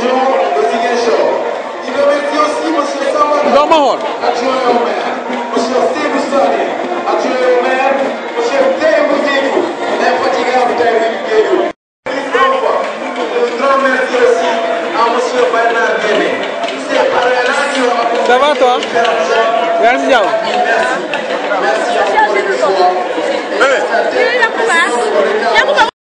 région de Ziguinchor. Il remercie aussi M. Samba, adjoint au maire, M. Seydou Sade, adjoint au maire, M. Taïbou Diédou, l'infatigable Taïbou Diédou. Un grand merci aussi à M. Bernard Guémé. C'est par là qui ont apporté. Ça va toi? Merci. Merci à vous.